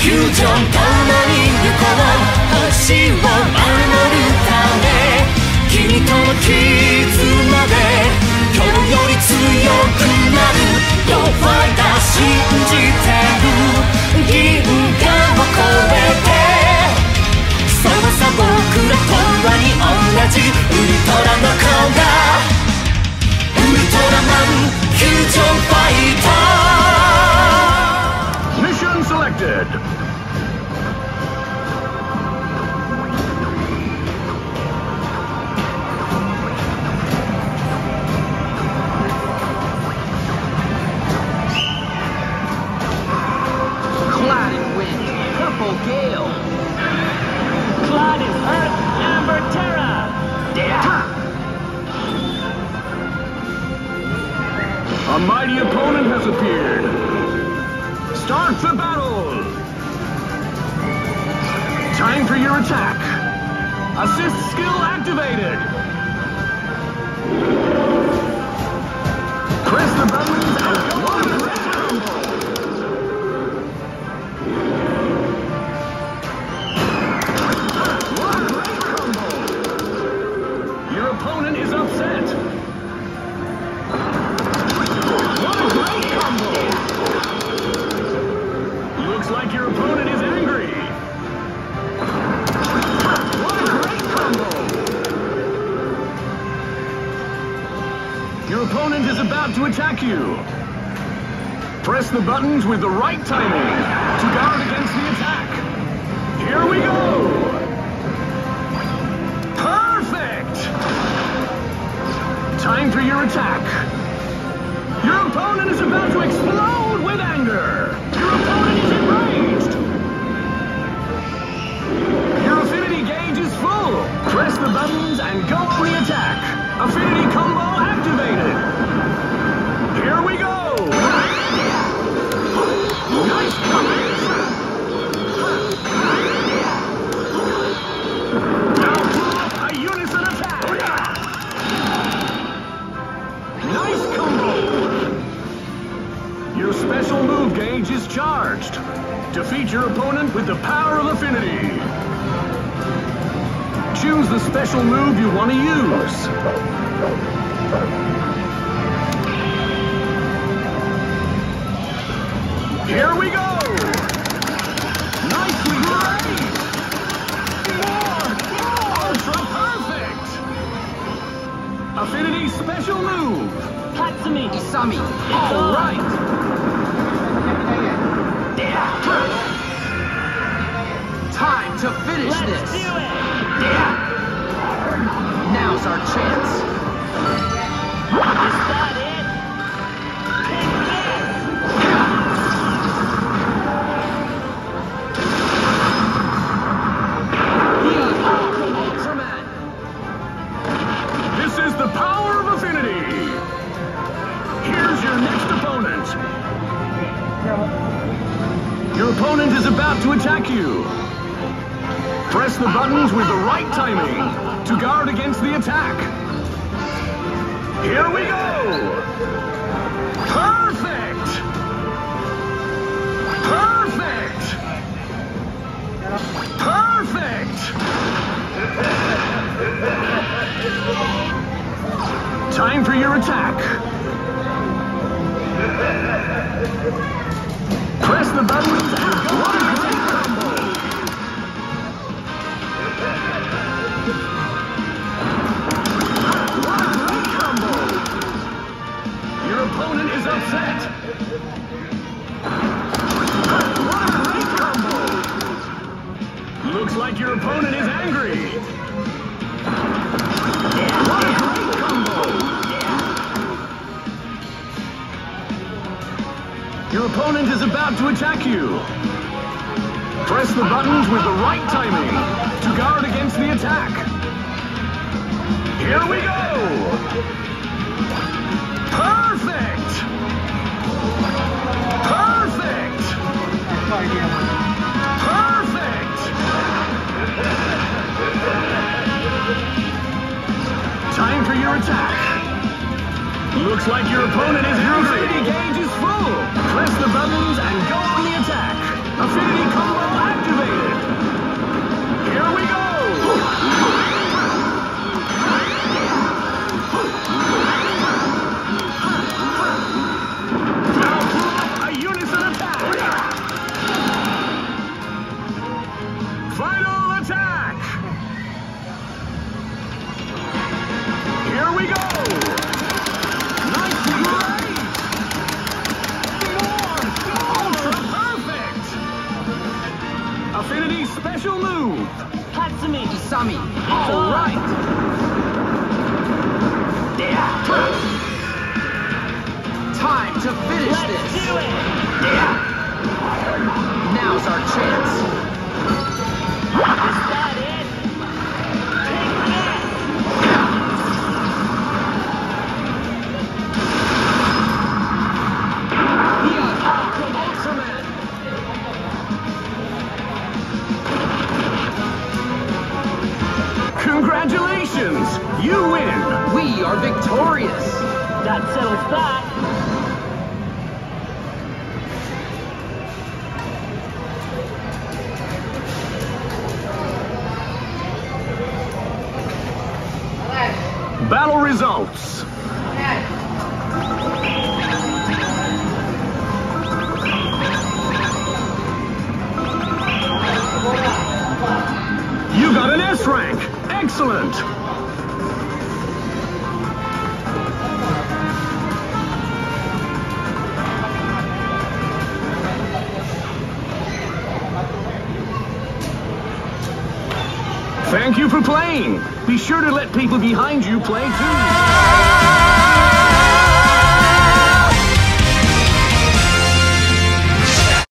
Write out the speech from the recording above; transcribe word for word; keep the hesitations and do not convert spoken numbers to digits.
フュージョン共に行こう星を守るため君との絆で今日より強くなる Yo fighter 信じてる銀河を越えてそうさ僕らとはに同じウルトラの顔がウルトラマンフュージョンファイター Mission selected. Gale. Cloud is Earth, Amber Terra. Yeah. A mighty opponent has appeared. Start the battle. Time for your attack. Assist skill activated. Press the buttons and go on the red combo. Is upset. What a great combo! Looks like your opponent is angry. What a great combo! Your opponent is about to attack you. Press the buttons with the right timing to guard against the attack. Here we go! Time for your attack. Your opponent is about to explode with anger. Your opponent is enraged. Your affinity gauge is full. Press the buttons and go on the attack. Affinity combo activated. Here we go. Nice combo. Your special move gauge is charged. Defeat your opponent with the power of affinity. Choose the special move you want to use. Here we go! Nicely played! More! Ultra perfect! Affinity special move. Hatsumi Isami. All right! Time to finish Let's this. do it. Yeah. Now's our chance. Is that it? Ultraman. This is the power of affinity. Here's your next opponent. Your opponent is about to attack you. Press the buttons with the right timing to guard against the attack. Here we go! Perfect! Perfect! Perfect! Time for your attack. Press the buttons and go on a great combo. What a great combo. Your opponent is upset. What a great combo. Looks like your opponent is angry. What a great combo. Your opponent is about to attack you. Press the buttons with the right timing to guard against the attack. Here we go! Perfect! Perfect! Perfect! Time for your attack. Looks like your opponent is angry. Your affinity gauge is full. Press the buttons and go on the attack. Affinity combo Natsumi! Isami. It's All on. right. Time to finish Let's this. do it! Now's our chance. Is that it? Take that! Beyond from Ultraman. Congratulations! You win! We are victorious. That settles that. Battle results. You got an S rank. Excellent. Thank you for playing. Be sure to let people behind you play too.